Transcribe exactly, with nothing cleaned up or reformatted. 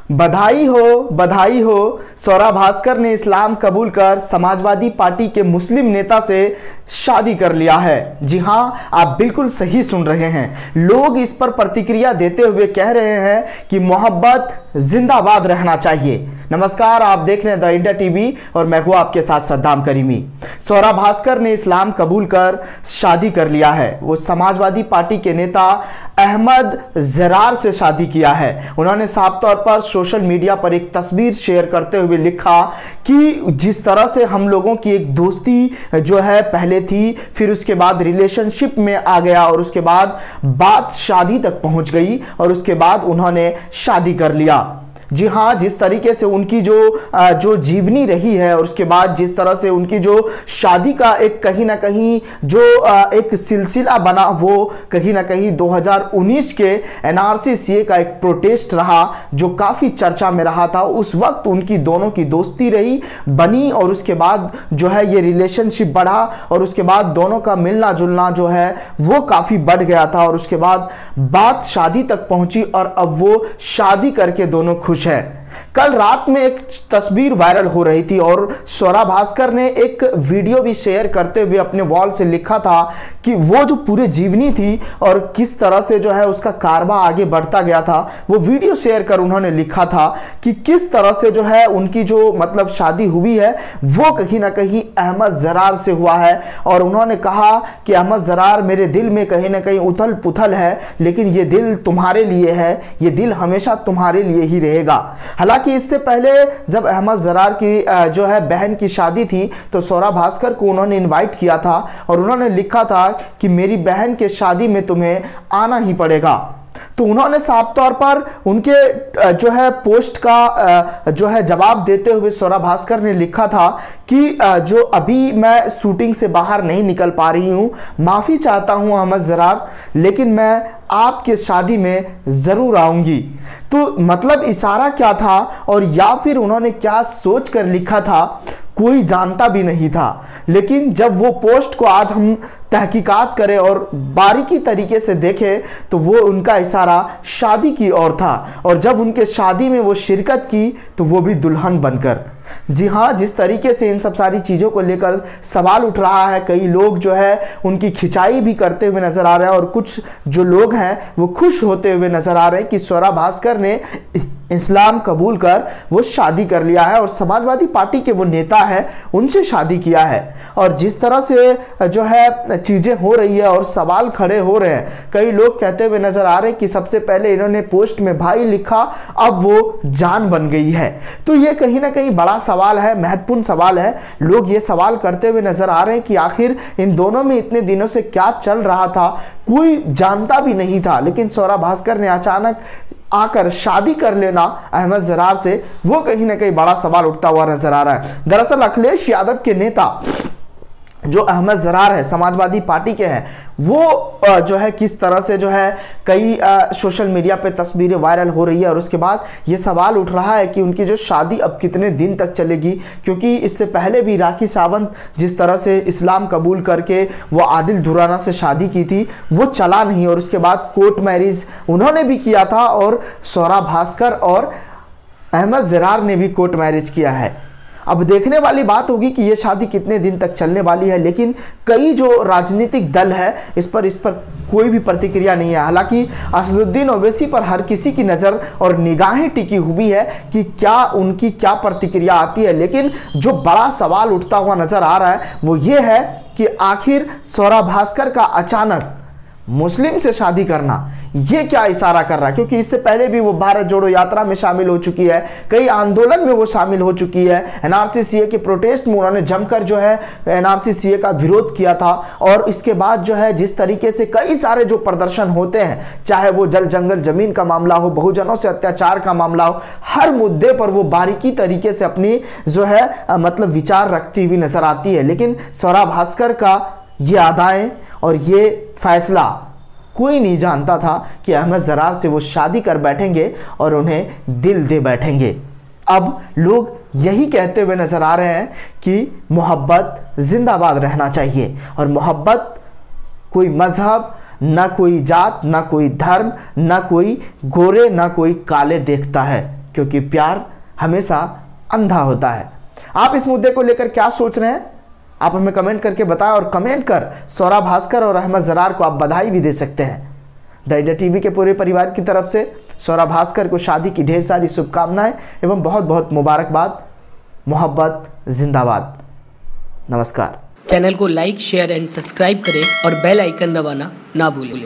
बधाई हो बधाई हो। स्वरा भास्कर ने इस्लाम कबूल कर समाजवादी पार्टी के मुस्लिम नेता से शादी कर लिया है। जी हां, आप बिल्कुल सही सुन रहे हैं। लोग इस पर प्रतिक्रिया देते हुए कह रहे हैं कि मोहब्बत जिंदाबाद रहना चाहिए। नमस्कार, आप देख रहे हैं द इंडिया टीवी और मैं हूं आपके साथ सद्दाम करीमी। स्वरा भास्कर ने इस्लाम कबूल कर शादी कर लिया है। वो समाजवादी पार्टी के नेता अहमद जरार से शादी किया है। उन्होंने साफ तौर पर सोशल मीडिया पर एक तस्वीर शेयर करते हुए लिखा कि जिस तरह से हम लोगों की एक दोस्ती जो है पहले थी, फिर उसके बाद रिलेशनशिप में आ गया और उसके बाद बात शादी तक पहुंच गई और उसके बाद उन्होंने शादी कर लिया। जी हाँ, जिस तरीके से उनकी जो जो जीवनी रही है और उसके बाद जिस तरह से उनकी जो शादी का एक कहीं ना कहीं जो एक सिलसिला बना, वो कहीं ना कहीं दो हज़ार उन्नीस के एन आर सी सी ए का एक प्रोटेस्ट रहा जो काफ़ी चर्चा में रहा था। उस वक्त उनकी दोनों की दोस्ती रही बनी और उसके बाद जो है ये रिलेशनशिप बढ़ा और उसके बाद दोनों का मिलना जुलना जो है वो काफ़ी बढ़ गया था और उसके बाद बात शादी तक पहुंची और अब वो शादी करके दोनों खुश है। कल रात में एक तस्वीर वायरल हो रही थी और स्वरा भास्कर ने एक वीडियो भी शेयर करते हुए अपने वॉल से लिखा था कि वो जो पूरी जीवनी थी और किस तरह से जो है उसका कारवा आगे बढ़ता गया था। वो वीडियो शेयर कर उन्होंने लिखा था कि किस तरह से जो है उनकी जो मतलब शादी हुई है वो कहीं ना कहीं अहमद जरार से हुआ है। और उन्होंने कहा कि अहमद जरार, मेरे दिल में कहीं ना कहीं उथल पुथल है, लेकिन ये दिल तुम्हारे लिए है, ये दिल हमेशा तुम्हारे लिए ही रहेगा। हालांकि इससे पहले जब अहमद जरार की जो है बहन की शादी थी तो स्वरा भास्कर को उन्होंने इनवाइट किया था और उन्होंने लिखा था कि मेरी बहन के शादी में तुम्हें आना ही पड़ेगा। तो उन्होंने साफ तौर पर उनके जो है पोस्ट का जो है जवाब देते हुए स्वरा भास्कर ने लिखा था कि जो अभी मैं शूटिंग से बाहर नहीं निकल पा रही हूँ, माफ़ी चाहता हूँ अहमद जरार, लेकिन मैं आपके शादी में ज़रूर आऊँगी। तो मतलब इशारा क्या था और या फिर उन्होंने क्या सोच कर लिखा था कोई जानता भी नहीं था। लेकिन जब वो पोस्ट को आज हम तहकीकात करें और बारीकी तरीके से देखें तो वो उनका इशारा शादी की ओर था और जब उनके शादी में वो शिरकत की तो वो भी दुल्हन बनकर। जी हाँ, जिस तरीके से इन सब सारी चीज़ों को लेकर सवाल उठ रहा है, कई लोग जो है उनकी खिंचाई भी करते हुए नजर आ रहे हैं और कुछ जो लोग हैं वो खुश होते हुए नजर आ रहे हैं कि स्वरा भास्कर ने इस्लाम कबूल कर वो शादी कर लिया है और समाजवादी पार्टी के वो नेता है उनसे शादी किया है। और जिस तरह से जो है चीज़ें हो रही है और सवाल खड़े हो रहे हैं, कई लोग कहते हुए नजर आ रहे हैं कि सबसे पहले इन्होंने पोस्ट में भाई लिखा, अब वो जान बन गई है। तो ये कहीं ना कहीं बड़ा सवाल है, महत्वपूर्ण सवाल है। लोग ये सवाल करते हुए नजर आ रहे हैं कि आखिर इन दोनों में इतने दिनों से क्या चल रहा था, कोई जानता भी नहीं था, लेकिन स्वरा भास्कर ने अचानक आकर शादी कर लेना अहमद जरार से, वो कहीं ना कहीं बड़ा सवाल उठता हुआ नजर आ रहा है। दरअसल अखिलेश यादव के नेता जो अहमद जरार है, समाजवादी पार्टी के हैं, वो जो है किस तरह से जो है कई सोशल मीडिया पे तस्वीरें वायरल हो रही है और उसके बाद ये सवाल उठ रहा है कि उनकी जो शादी अब कितने दिन तक चलेगी, क्योंकि इससे पहले भी राखी सावंत जिस तरह से इस्लाम कबूल करके वो आदिल दुराना से शादी की थी वो चला नहीं और उसके बाद कोर्ट मैरिज उन्होंने भी किया था और स्वरा भास्कर और अहमद जरार ने भी कोर्ट मैरिज किया है। अब देखने वाली बात होगी कि ये शादी कितने दिन तक चलने वाली है, लेकिन कई जो राजनीतिक दल है इस पर इस पर कोई भी प्रतिक्रिया नहीं है। हालांकि असदुद्दीन ओवैसी पर हर किसी की नज़र और निगाहें टिकी हुई है कि क्या उनकी क्या प्रतिक्रिया आती है, लेकिन जो बड़ा सवाल उठता हुआ नज़र आ रहा है वो ये है कि आखिर स्वरा भास्कर का अचानक मुस्लिम से शादी करना ये क्या इशारा कर रहा है, क्योंकि इससे पहले भी वो भारत जोड़ो यात्रा में शामिल हो चुकी है, कई आंदोलन में वो शामिल हो चुकी है, एन आर सी सी ए के प्रोटेस्ट में उन्होंने जमकर जो है एन आर सी सी ए का विरोध किया था। और इसके बाद जो है जिस तरीके से कई सारे जो प्रदर्शन होते हैं, चाहे वो जल जंगल जमीन का मामला हो, बहुजनों से अत्याचार का मामला हो, हर मुद्दे पर वो बारीकी तरीके से अपनी जो है मतलब विचार रखती हुई नजर आती है। लेकिन स्वरा भास्कर का ये अदाएं और ये फैसला कोई नहीं जानता था कि अहमद जरार से वो शादी कर बैठेंगे और उन्हें दिल दे बैठेंगे। अब लोग यही कहते हुए नजर आ रहे हैं कि मोहब्बत जिंदाबाद रहना चाहिए और मोहब्बत कोई मजहब, ना कोई जात, ना कोई धर्म, ना कोई गोरे, ना कोई काले देखता है। क्योंकि प्यार हमेशा अंधा होता है। आप इस मुद्दे को लेकर क्या सोच रहे हैं, आप हमें कमेंट करके बताएं और कमेंट कर सौरभ भास्कर और अहमद जरार को आप बधाई भी दे सकते हैं। द इंडिया टीवी के पूरे परिवार की तरफ से सौरभ भास्कर को शादी की ढेर सारी शुभकामनाएं एवं बहुत बहुत मुबारकबाद। मोहब्बत जिंदाबाद। नमस्कार। चैनल को लाइक, शेयर एंड सब्सक्राइब करें और बेल आइकन दबाना ना भूलें।